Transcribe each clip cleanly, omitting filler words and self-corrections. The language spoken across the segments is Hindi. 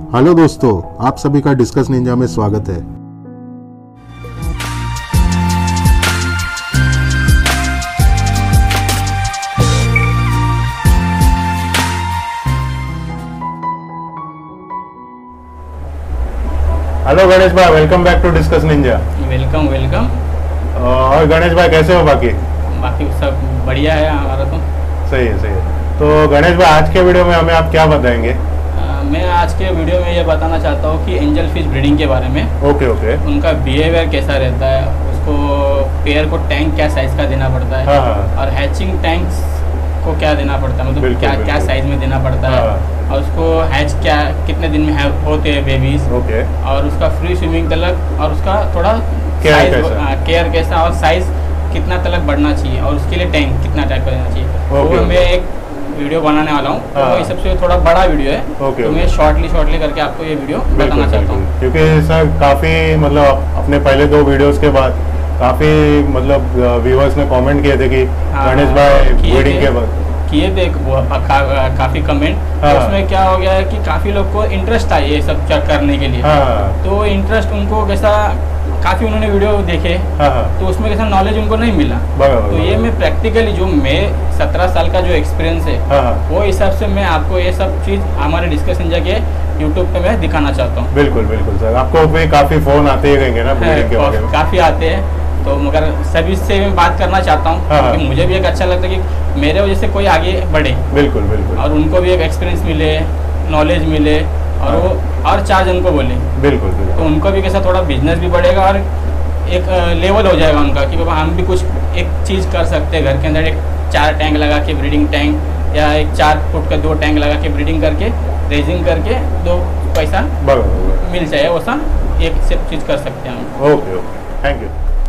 हेलो दोस्तों, आप सभी का डिस्कस निंजा में स्वागत है। हेलो गणेश भाई, welcome back to Discuss Ninja. Welcome welcome. और गणेश भाई कैसे हो? बाकी सब बढ़िया है हमारा तो। सही है। तो गणेश भाई, आज के वीडियो में हमें आप क्या बताएंगे? मैं आज के वीडियो में ये बताना चाहता हूँ कि एंजल फिश ब्रीडिंग के बारे में। ओके। उनका बिहेवियर कैसा रहता है, उसको पेयर को टैंक क्या साइज का देना पड़ता है। हाँ। और हैचिंग टैंक्स को क्या देना पड़ता है, मतलब क्या साइज में देना पड़ता है। और उसको हैच कितने दिन में होते हैं बेबीज। ओके। और उसका फ्री स्विमिंग तलक, और उसका थोड़ा केयर कैसा और साइज कितना तलक बढ़ना चाहिए, और उसके लिए टैंक कितना टाइप का देना चाहिए। वो मैं एक वीडियो बनाने वाला हूँ। तो ये सबसे थोड़ा बड़ा वीडियो है। तो मैं शॉर्टली करके आपको ये वीडियो बताना चाहता हूँ, क्योंकि सर काफ़ी मतलब अपने पहले 2 वीडियोस के बाद काफ़ी मतलब व्यूअर्स ने कमेंट किए थे कि गणेश भाई ब्रीडिंग के बाद किए थे काफ़ी कमेंट। उसमें क्या हो गया है कि काफ़ी लोग को इंटरेस्ट था ये सब चेक करने के लिए। तो इंटरेस्ट उनको कैसा, काफ़ी उन्होंने वीडियो देखे, तो उसमें कैसा नॉलेज उनको नहीं मिला। तो ये मैं प्रैक्टिकली जो मैं 17 साल का जो एक्सपीरियंस है वो हिसाब से मैं आपको ये सब चीज़ हमारे डिस्कशन जाके यूट्यूब पे मैं दिखाना चाहता हूँ। बिल्कुल सर, आपको भी काफ़ी फ़ोन आते ही रहेंगे ना? काफ़ी आते हैं, तो मगर सभी से मैं बात करना चाहता हूँ क्योंकि मुझे भी एक अच्छा लगता है कि मेरे वजह से कोई आगे बढ़े। बिल्कुल और उनको भी एक एक्सपीरियंस मिले, नॉलेज मिले, और वो और 4 जन को बोले। बिल्कुल तो उनको भी कैसा थोड़ा बिजनेस भी बढ़ेगा और एक लेवल हो जाएगा उनका कि बाबा हम भी कुछ एक चीज़ कर सकते हैं। घर के अंदर एक 4 टैंक लगा के ब्रीडिंग टैंक, या एक 4 फुट का 2 टैंक लगा के ब्रीडिंग करके रेजिंग करके 2 पैसा मिल जाए, वैसा एक सब चीज़ कर सकते हैं हम। Okay, thank you.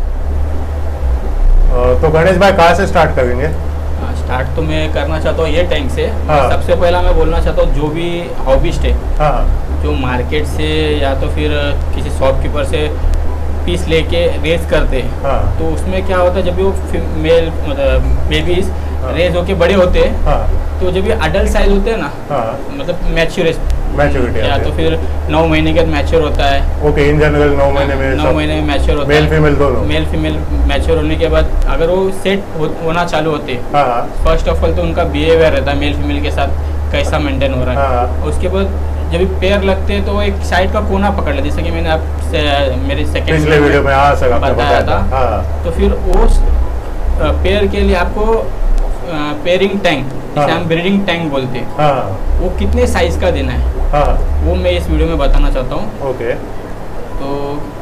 तो गणेश भाई कहाँ से स्टार्ट करेंगे? स्टार्ट तो मैं करना चाहता हूँ ये टैंक से। सबसे पहला मैं बोलना चाहता हूँ जो भी हॉबिस्ट है, जो मार्केट से या तो फिर किसी शॉपकीपर से पीस लेके रेस करते हैं, तो उसमें क्या होता है जब भी वो फीमेल मतलब बेबीज रेस होके बड़े होते हैं, तो जब ये अडल्ट साइज होते हैं ना, मतलब मैच्योरिटी या तो फिर 9 महीने के बाद मैच्योर होता है। ओके, इन जनरल 9 महीने में मैच्योर होता है। मेल फीमेल दोनों। मेल फीमेल मैच्योर होने के बाद अगर वो सेट होना चालू होते हैं, फर्स्ट ऑफ ऑल तो उनका बिहेवियर रहता है मेल फीमेल के साथ कैसा मेंटेन हो रहा है। उसके बाद जब पेयर लगते हैं तो वो एक साइड का कोना पकड़ लेते, जैसे कि मैंने आपसे मेरे सेकंड वीडियो में बताया था। तो फिर उस पेयर के लिए आपको पेयरिंग टैंक, जिसे हम ब्रीडिंग टैंक बोलते हैं, वो कितने साइज का देना है, वो मैं इस वीडियो में बताना चाहता हूँ। ओके। तो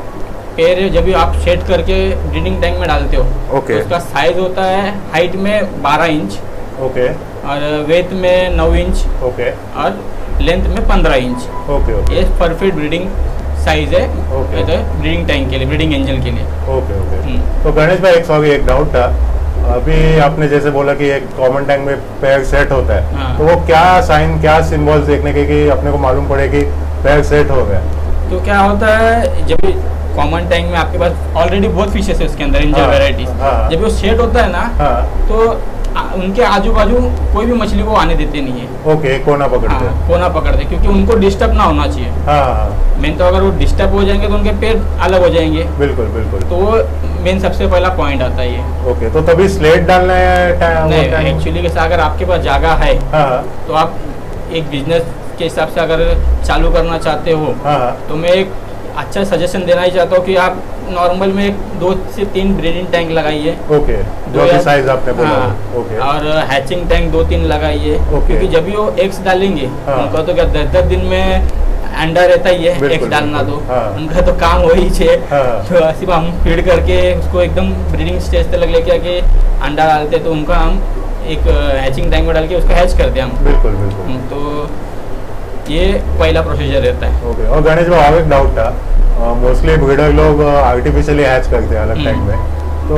पेयर जब भी आप सेट करके ब्रीडिंग टैंक में डालते हो, तो उसका साइज होता है हाइट में 12 इंच, ओके, और वेथ में 9 इंच, ओके, और लेंथ में 15 इंच। ओके। ये परफेक्ट ब्रीडिंग साइज है ब्रीडिंग टैंक के लिए, ब्रीडिंग एंजल के लिए। ओके। तो गणेश भाई एक डाउट था। अभी आपने जैसे बोला कि एक कॉमन टैंक में पैर सेट होता है, तो वो क्या साइन, क्या सिंबल्स देखने के कि अपने को मालूम पड़े कि पैर सेट हो गया? तो क्या होता है जब कॉमन टैंक में आपके पास ऑलरेडी बहुत फिशेस है उसके अंदर, एंजल वेराइटीज, जब वो सेट होता है ना, तो उनके आजू बाजू कोई भी मछली को आने देते नहीं है। ओके, कोना पकड़ते, क्योंकि उनको डिस्टर्ब ना होना चाहिए। मेन तो अगर वो डिस्टर्ब हो जाएंगे तो उनके पेड़ अलग हो जाएंगे। बिल्कुल। तो वो मेन सबसे पहला पॉइंट आता है ये। ओके, तो तभी स्लेट डालना है? नहीं, एक्चुअली कैसा, अगर आपके पास जगह है तो आप एक बिजनेस के हिसाब से अगर चालू करना चाहते हो, तो मैं एक अच्छा सजेशन देना ही चाहता हूँ कि आप नॉर्मल में 2 से 3 ब्रीडिंग टैंक लगाइए। ओके, जो भी साइज आपने बोला। ओके। और हैचिंग टैंक 2-3 लगाइए, क्योंकि जब भी वो एग्स डालेंगे, उनका तो क्या 10 दिन में अंडा रहता ही है, एग्स डालना, तो उनका तो काम वही है। तो सिर्फ हम फीड करके उसको एकदम ब्रीडिंग स्टेज तक लेके आके अंडा डालते, तो उनका हम एक हैचिंग टैंक में डाल के उसको हैच करते हैं हम। बिल्कुल। तो ये पहला प्रोसीजर रहता है। ओके। और गणेश भाई और एक डाउट था, मोस्टली ब्रीडर लोग आर्टिफिशियली हैच करते हैं अलग टैंक में,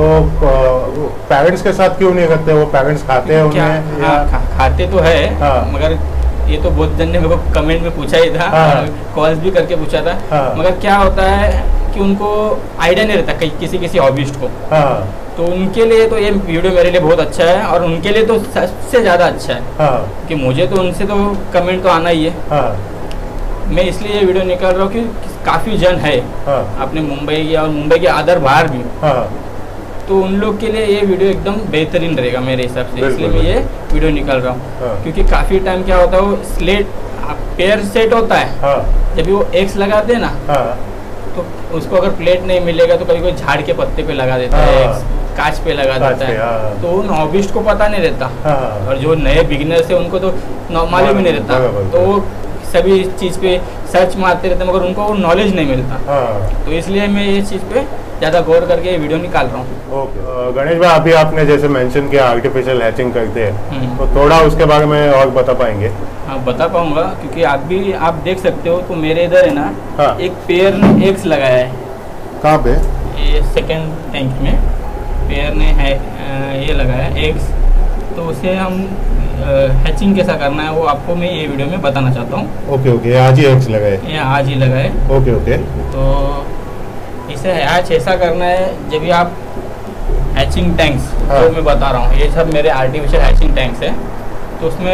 तो पेरेंट्स के साथ क्यों नहीं करते? वो पेरेंट्स खाते हैं उन्हें? खाते तो है, मगर ये तो बहुत जन ने मेरे को कमेंट में पूछा ही था, कॉल्स भी करके पूछा था। मगर क्या होता है कि उनको आइडिया नहीं रहता किसी हॉबिस्ट को। तो उनके लिए तो ये वीडियो मेरे लिए बहुत अच्छा है, और उनके लिए तो सबसे ज़्यादा अच्छा है। कि मुझे तो उनसे तो कमेंट तो आना ही है। मैं इसलिए ये वीडियो निकाल रहा हूँ कि काफ़ी जन है अपने मुंबई के और मुंबई के अदर बाहर भी, तो उन लोग के लिए ये वीडियो एकदम बेहतरीन रहेगा मेरे हिसाब से, इसलिए मैं ये वीडियो निकाल रहा हूँ। क्योंकि काफ़ी टाइम क्या होता है, वो स्लेट पेयर सेट होता है, जब भी वो एक्स लगाते हैं ना, तो उसको अगर प्लेट नहीं मिलेगा तो कभी कोई झाड़ के पत्ते पे लगा देता है, कांच पे लगा देता है, तो उन हॉबिस्ट को पता नहीं रहता, और जो नए बिगिनर्स है उनको तो मालूम ही नहीं रहता, तो वो सभी चीज़ पे सर्च मारते रहते हैं, मगर उनको वो नॉलेज नहीं मिलता। तो इसलिए मैं ये चीज़ पे ज़्यादा गौर करके वीडियो निकाल रहा हूँ। ओके गणेश भाई, अभी आपने जैसे मेंशन किया आर्टिफिशियल हैचिंग करते हैं, तो थोड़ा उसके बारे में और बता पाएंगे? हाँ बता पाऊंगा, क्योंकि आप देख सकते हो, तो मेरे इधर है ना एक पेयर ने एग्स लगाया है। कहाँ पे? ये सेकंड टैंक में पेयर ने है ये लगाया एग्स, तो उसे हम हैचिंग कैसा करना है वो आपको मैं ये वीडियो में बताना चाहता हूँ। ओके आज ही एग्स लगाए? ये आज ही लगाए। ओके तो इसे हैच ऐसा करना है, जब भी आप हैचिंग टैंक्स जो मैं बता रहा हूँ, ये सब मेरे आर्टिफिशियल हैचिंग टैंक्स है, तो उसमें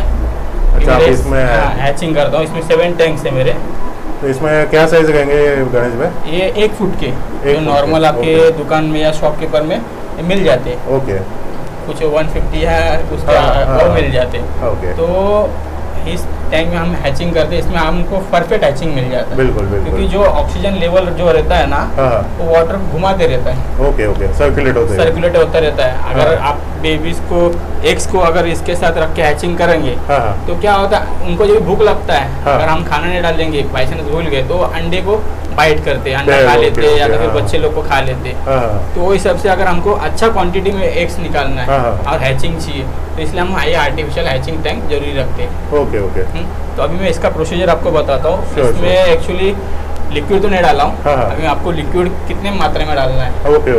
हैचिंग करता हूँ। इसमें 7 टैंक्स है मेरे। तो इसमें क्या साइज रहेंगे गणेश भाई? ये 1 फुट के जो नॉर्मल आपके दुकान में या शॉपकीपर में मिल जाते हैं। ओके, कुछ 150 है उसके वो मिल जाते हैं। तो इस टैंक में हम हैचिंग करते हैं, इसमें हमको परफेक्ट हैचिंग मिल जाता है। बिल्कुल क्योंकि जो ऑक्सीजन लेवल जो रहता है ना, वो वाटर घुमाते रहता है। ओके सर्कुलेट होता रहता है। अगर आप बेबीज को एग्स को अगर इसके साथ रख के हैचिंग करेंगे, तो क्या होता है, उनको जब भूख लगता है, अगर हम खाना नहीं डालेंगे, बाई चांस भूल गए, तो अंडे को बाइट करते हैं, अंडा खा लेते हैं, या तो फिर बच्चे लोग को खा लेते हैं। तो वो हिसाब से अगर हमको अच्छा क्वांटिटी में एग्स निकालना है और हैचिंग चाहिए, तो इसलिए हम ये आर्टिफिशियल हैचिंग टैंक जरूरी रखते हैं। ओके तो अभी मैं इसका प्रोसीजर आपको बताता हूँ। इसमें एक्चुअली लिक्विड तो नहीं डाला हूँ, अभी आपको लिक्विड कितने मात्रा में डालना है। ओके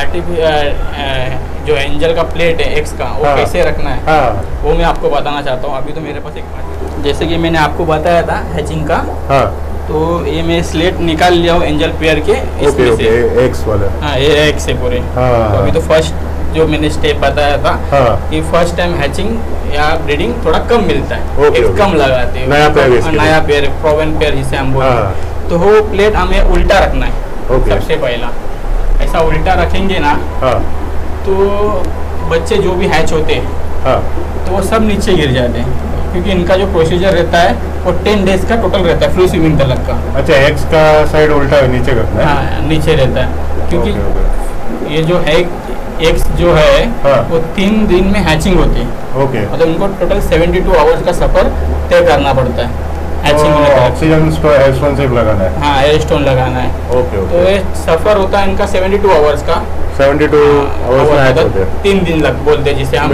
और जो एंजल का प्लेट है एक्स का, वो कैसे रखना है वो मैं आपको बताना चाहता हूँ। अभी तो मेरे पास एक, जैसे कि मैंने आपको बताया था हैचिंग का, तो ये मैं स्लेट निकाल लिया हूँ एंजल पेयर के, इसमें से एक्स वाला। हाँ, ये एक्स है पूरे। तो अभी तो फर्स्ट जो मैंने स्टेप बताया था, कि फर्स्ट टाइम हैचिंग या ब्रीडिंग थोड़ा कम मिलता है, एक कम लगाते हैं, नया पेयर प्रोवन पेयर जिसे हम बोलते हैं। तो वो प्लेट हमें उल्टा रखना है सबसे पहला। ऐसा उल्टा रखेंगे ना, तो बच्चे जो भी हैच होते हैं तो वो सब नीचे गिर जाते हैं, क्योंकि इनका जो प्रोसीजर रहता है वो 10 डेज का टोटल रहता है, फ्री स्विमिंग तलक का। अच्छा, एक्स का साइड उल्टा नीचे करना है? हाँ, नीचे रहता है, क्योंकि ये जो है एग्स जो है वो 3 दिन में हैचिंग होती है। मतलब उनको टोटल 72 आवर्स का सफर तय करना पड़ता है हैचिंग होने का। ऑक्सीजन स्टोन लगाना है? हाँ, एयर स्टोन लगाना है। तो ये सफर होता है इनका 72 आवर्स का। 72 आवर्स में 3 दिन लग बोलते हैं जिसे हम।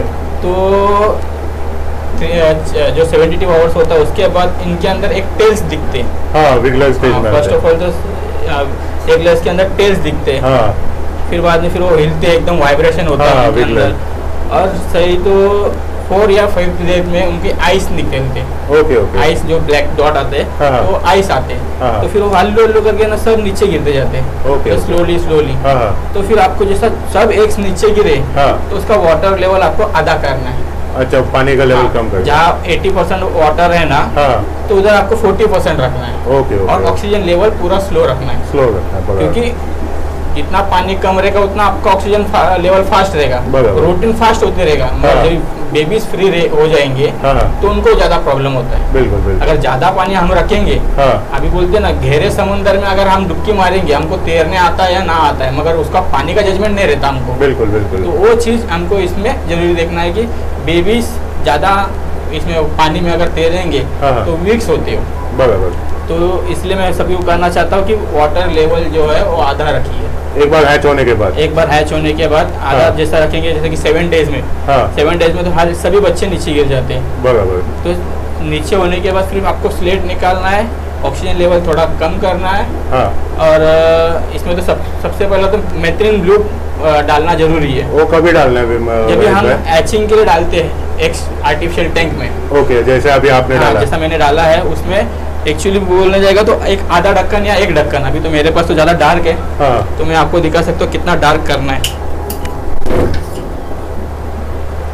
तो जो 72 आवर्स होता है, उसके बाद इनके अंदर एक टेल्स दिखते हैं। फर्स्ट ऑफ ऑल तो एक ग्लास के अंदर टेल्स दिखते हैं, फिर बाद में फिर वो हिलते एकदम वाइब्रेशन होता है उनके अंदर, और सही तो 4 या 5 डेज में उनके आइस निकलते हैं। आइस जो ब्लैक डॉट आते हैं, वो आइस आते हैं। तो फिर वो हल्लो करके ना सब नीचे गिरते जाते हैं, स्लोली। तो फिर आपको जैसा सब एग्स नीचे गिरे, तो उसका वाटर लेवल आपको आधा करना है। अच्छा, पानी का लेवल कम करना है। जहाँ 80% वाटर है ना, तो उधर आपको 40% रखना है। और ऑक्सीजन लेवल पूरा स्लो रखना है, क्योंकि जितना पानी कम रहेगा उतना आपका ऑक्सीजन लेवल फास्ट रहेगा, रूटीन फास्ट होते रहेगा। जब बेबीज फ्री हो जाएंगे तो उनको ज्यादा प्रॉब्लम होता है। बिल्कुल। अगर ज्यादा पानी हम रखेंगे, अभी बोलते हैं ना, गहरे समुद्र में अगर हम डुबकी मारेंगे, हमको तैरने आता है या ना आता है, मगर उसका पानी का जजमेंट नहीं रहता हमको। बिल्कुल। तो वो चीज हमको इसमें जरूरी देखना है कि बेबीज ज्यादा इसमें पानी में अगर तैरेंगे तो वीक्स होते हो। बराबर। तो इसलिए मैं सभी को कहना चाहता हूँ कि वाटर लेवल जो है वो आधा रखिए। एक बार हैच होने के बाद आधा जैसा रखेंगे, जैसे कि 7 डेज में। 7 डेज में तो हर सभी बच्चे नीचे गिर जाते हैं। बराबर। तो नीचे होने के बाद फिर आपको स्लेट निकालना है, ऑक्सीजन लेवल थोड़ा कम करना है। और इसमें तो सबसे पहले तो मेथिलीन ब्लू डालना जरूरी है। वो कभी डालना है? जब हम हैचिंग के लिए डालते हैं एक्स आर्टिफिशियल टैंक में। जैसे अभी आपने डाला, जैसा मैंने डाला है, उसमें एक्चुअली बोलने जाएगा तो एक आधा ढक्कन या 1 ढक्कन। अभी तो मेरे पास तो ज़्यादा डार्क है, तो मैं आपको दिखा सकता हूँ कितना डार्क करना है।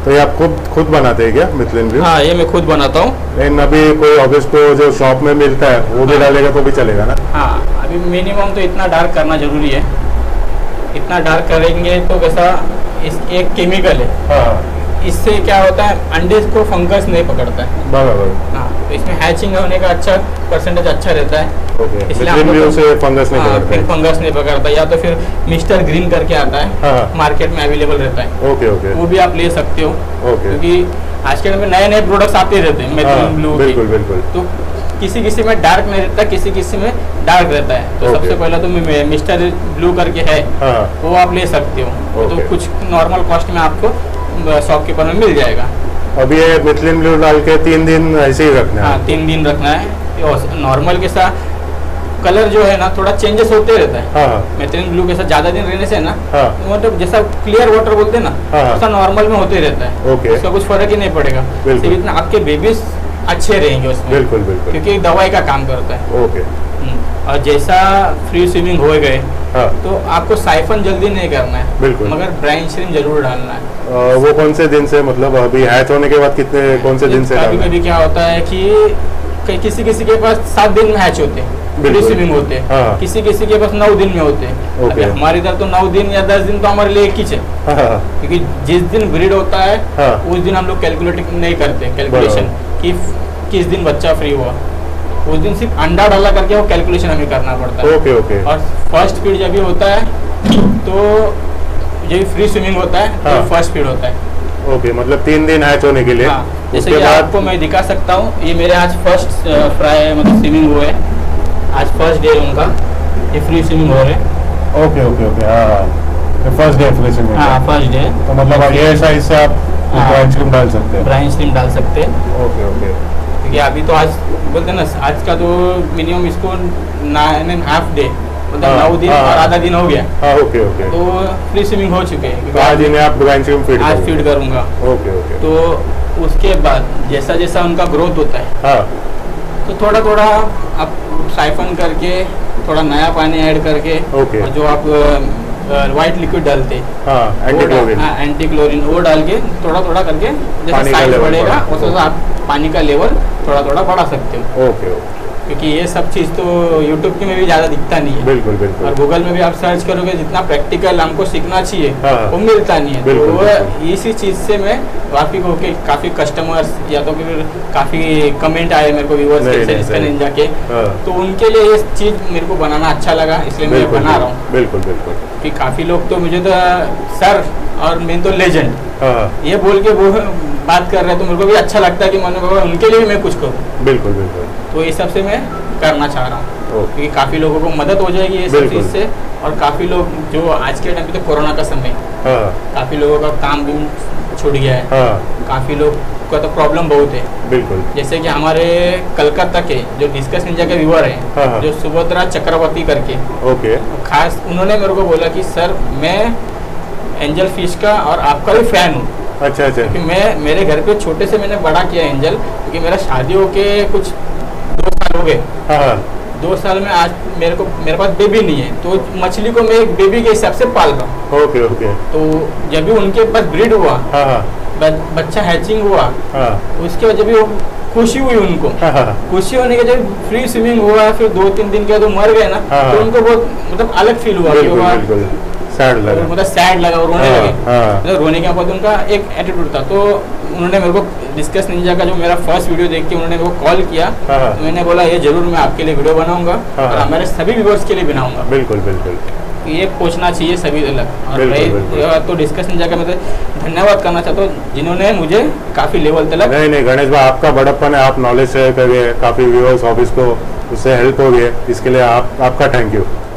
तो ये आप खुद बनाते हैं क्या मिथलिन ब्लू? हाँ, ये मैं खुद बनाता हूँ। लेकिन अभी कोई ऑफिस को जो शॉप में मिलता है वो भी डालेगा तो भी चलेगा ना? हाँ, अभी मिनिमम तो इतना डार्क करना जरूरी है। इतना डार्क करेंगे तो कैसा, इस एक केमिकल है। हाँ, इससे क्या होता है, अंडे को फंगस नहीं पकड़ता है। बराबर। हाँ, तो इसमें हैचिंग होने का अच्छा परसेंटेज अच्छा रहता है। ओके, इसलिए से फंगस नहीं पकड़ता है। फंगस नहीं पकड़ता। या तो फिर मिस्टर ग्रीन करके आता है। हाँ, मार्केट में अवेलेबल रहता है। ओके ओके, वो भी आप ले सकते हो। ओके, क्योंकि आज के टाइम में नए नए प्रोडक्ट्स आते रहते हैं मिथलिन ब्लू। बिल्कुल बिल्कुल। तो किसी किसी में डार्क नहीं रहता, किसी किसी में डार्क रहता है। तो सबसे पहले तो मिस्टर ब्लू करके है, वो आप ले सकते हो। तो कुछ नॉर्मल कॉस्ट में आपको शॉपकीपर में मिल जाएगा। अभी ये मिथलिन ब्लू डाल के 3 दिन ऐसे ही रखना है? हाँ, 3 दिन रखना है। नॉर्मल के साथ कलर जो है ना थोड़ा चेंजेस होते रहता है। हाँ, मिथलिन ब्लू के साथ ज्यादा दिन रहने से ना, हाँ, मतलब जैसा क्लियर वाटर बोलते हैं ना, वैसा नॉर्मल में होते रहता है। ओके, उसका कुछ फर्क ही नहीं पड़ेगा। सिर्फ आपके बेबीज अच्छे रहेंगे उसमें। बिल्कुल बिल्कुल, क्योंकि दवाई का काम करता है। ओके। और जैसा फ्री स्विमिंग हो गए, हाँ, तो आपको साइफन जल्दी नहीं करना है, बिल्कुल, मगर ब्राइन स्ट्रीम जरूर डालना है। वो कौन से दिन से, मतलब अभी हैच होने के बाद कितने, कौन से दिन से? कभी कभी क्या होता है कि किसी किसी के पास 7 दिन में हैच होते हैं, फ्री स्विमिंग होते हैं। हाँ, किसी किसी के पास 9 दिन में होते हैं। ओके। हमारे इधर तो 9 दिन या 10 दिन तो हमारे लिए एक ही है। हाँ, क्योंकि जिस दिन ब्रीड होता है, हाँ, उस दिन हम लोग कैलकुलेट नहीं करते, कैलकुलेशन कि किस दिन बच्चा फ्री हुआ। उस दिन सिर्फ अंडा डाला करके वो कैलकुलेशन हमें करना पड़ता है। Okay okay. और फर्स्ट फीड जब भी होता है तो जब फ्री स्विमिंग होता है, हाँ, तो फर्स्ट फीड होता है। ओके, मतलब 3 दिन हैच होने के लिए। हाँ, जैसे कि आपको मैं दिखा सकता हूँ, ये मेरे आज फर्स्ट फ्राई मतलब स्विमिंग हुए, आज फर्स्ट डे उनका, ये फ्री स्विमिंग हो रहे हैं। ओके ओके ओके, हाँ, फर्स्ट डे फ्री स्विमिंग। हाँ, फर्स्ट डे। तो मतलब ये साइज से आप ब्राइन स्ट्रीम डाल सकते हैं? ब्राइन स्ट्रीम डाल सकते हैं। Okay okay. क्योंकि अभी तो आज बोलते हैं ना, आज का तो मिनिमम इसको 9.5 डे, मतलब 9 दिन और आधा दिन हो गया। हाँ, ओके ओके। तो फ्री स्विमिंग हो चुके हैं। तो आज इन्हें आप ब्राइन स्ट्रीम फीड? आज फीड करूँगा। Okay okay. तो उसके बाद जैसा जैसा उनका ग्रोथ होता है, हाँ, तो थोड़ा थोड़ा आप साइफन करके, थोड़ा नया पानी ऐड करके, ओके, और जो आप व्हाइट लिक्विड डालते, हाँ, एंटी क्लोरीन, वो डाल के थोड़ा थोड़ा करके जैसा साइज बढ़ेगा वैसा आप पानी का लेवल थोड़ा थोड़ा बढ़ा सकते हो। Okay okay. क्योंकि ये सब चीज़ तो यूट्यूब में भी ज़्यादा दिखता नहीं है। बिल्कुल बिल्कुल। और गूगल में भी आप सर्च करोगे, जितना प्रैक्टिकल हमको सीखना चाहिए, हाँ, वो मिलता नहीं है। बिल्कुल, तो बिल्कुल। इसी चीज़ से मैं वाकिफ होके काफ़ी कस्टमर्स या तो फिर काफ़ी कमेंट आए मेरे को व्यूअर्स के इसका निंजा के, तो उनके लिए ये चीज़ मेरे को बनाना अच्छा लगा, इसलिए मैं बना रहा हूँ। बिल्कुल बिल्कुल। कि काफ़ी लोग तो मुझे तो सर और मैं तो लेजेंड, हाँ, ये बोल के वो बात कर रहे हैं, तो मेरे को भी अच्छा लगता है कि मैंने बाबा उनके लिए भी मैं कुछ करूँ। बिल्कुल बिल्कुल। तो ये सबसे मैं करना चाह रहा हूँ, क्योंकि काफ़ी लोगों को मदद हो जाएगी ये सब चीज़ से। और काफ़ी लोग जो आज के टाइम पे तो कोरोना का समय, हाँ, काफ़ी लोगों का काम भी छूट गया है। हाँ, काफ़ी लोग का तो प्रॉब्लम बहुत है। बिल्कुल। जैसे कि हमारे कलकत्ता के जो डिस्कस निंजा के व्यूअर हैं, हाँ, जो सुभद्रा चक्रवर्ती करके, ओके, खास उन्होंने मेरे को बोला कि सर मैं एंजल फिश का और आपका भी फ़ैन हूँ। अच्छा अच्छा। क्योंकि मैं मेरे घर पे छोटे से मैंने बड़ा किया एंजल, क्योंकि मेरा शादी होके कुछ 2 साल हो गए। हाँ, 2 साल में आज मेरे पास बेबी नहीं है, तो मछली को मैं एक बेबी के हिसाब से पाल रहा हूँ। Okay okay. तो जब भी उनके पास ब्रीड हुआ, हाँ, बच्चा हैचिंग हुआ, हाँ, उसके बाद जब भी वो खुशी हुई उनको, हाँ, खुशी होने के जब फ्री स्विमिंग हुआ, फिर 2-3 दिन के बाद वो मर गए ना, तो उनको बहुत मतलब अलग फील हुआ। बिल्कुल सैड लगा, मतलब सैड लगा और रोने लगे। हाँ, मतलब रोने के बाद उनका एक एटीट्यूड था। तो उन्होंने मेरे को डिस्कस निंजा का जो मेरा फर्स्ट वीडियो देख के उन्होंने मेरे को कॉल किया। तो मैंने बोला ये जरूर मैं आपके लिए वीडियो बनाऊंगा और हमारे सभी व्यूअर्स के लिए बनाऊंगा। बिल्कुल बिल्कुल। ये पूछना चाहिए सभी अलग। और तो डिस्कस निंजा का मैं धन्यवाद करना चाहता हूँ, जिन्होंने मुझे काफ़ी लेवल तक। नहीं गणेश भाई, आपका बड़प्पन है, आप नॉलेज शेयर करिए, काफ़ी व्यूअर्स ऑफिस को उससे हेल्प हो गई, इसके लिए आपका थैंक यू।